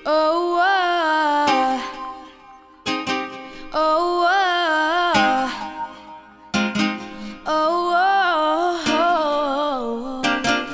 Oh, oh, oh, oh,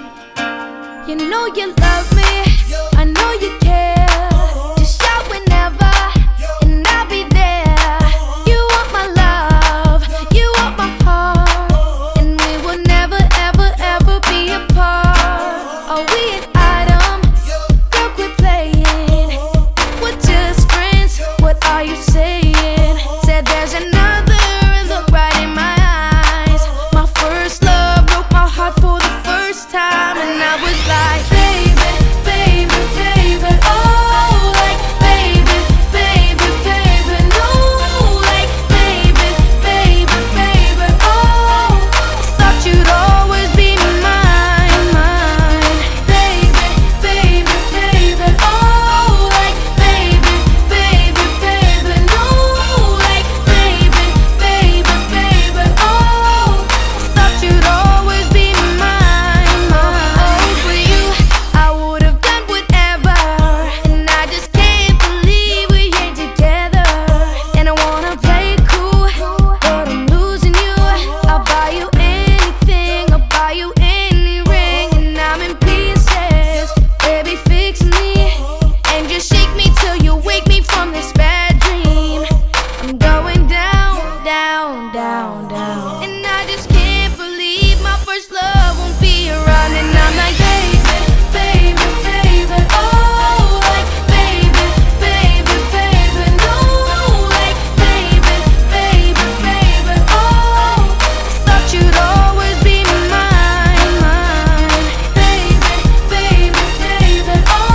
you know you love me, I know you care. Just shout whenever, and I'll be there. You want my love, you want my heart, and we will never, ever, ever be apart. Are we an item? Girl, quit playing. We're just friends, what are you saying? Said there's another, look right in my eyes. My first love broke my heart for the first time, and I was like, baby, baby, baby, oh, like, baby, baby, baby, no, like, baby, baby, baby, oh, thought you'd always be mine, mine, baby, baby, baby, oh, like, baby, baby, baby, no, like, baby, baby, baby, oh, thought you'd always be mine, mine. For you, I would have done whatever, and I just can't believe we ain't together. And I wanna play it cool, but I'm losing you. I'll buy you anything, I'll buy you any ring, and I'm in pieces. Baby, fix me, and just shake me till you wake me from this bad dream. I'm going down, down, down, down, and I just can't believe my first love won't be around. And I'm like, baby, baby, baby, oh, like, baby, baby, baby, no, like, baby, baby, baby, oh, thought you'd always be mine, mine, baby, baby, baby,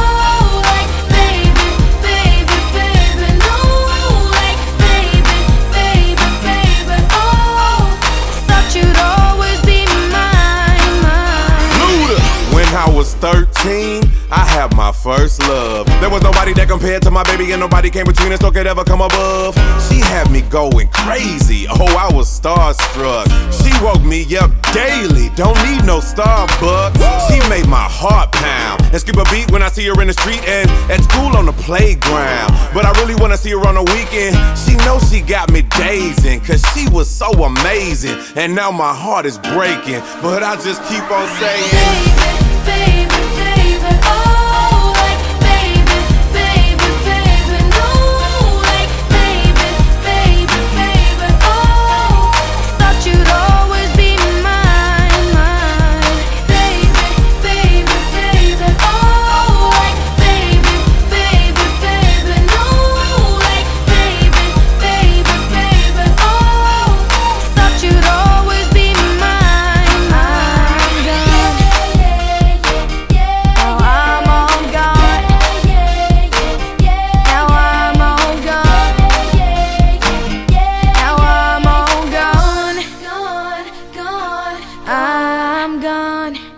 oh, like, baby, baby, baby, no, like, baby, baby, baby, oh, thought you'd always be mine, mine. Luda. When I was 13, I had my first love. There was nobody that compared to my baby, and nobody came between us or could ever come above. She had me going crazy, oh, I was starstruck. She woke me up daily, don't need no Starbucks. She made my heart pound and skip a beat when I see her in the street and at school on the playground. But I really wanna see her on the weekend. She knows she got me dazing, cause she was so amazing. And now my heart is breaking, but I just keep on saying, baby, baby, oh, like, baby, baby, baby, no, like, baby, baby, baby, oh, thought you'd always be mine, mine, baby, baby, baby, oh, like, baby, baby, baby, no, like, baby, baby, baby, oh, thought you'd always be mine, mine. I'm gone.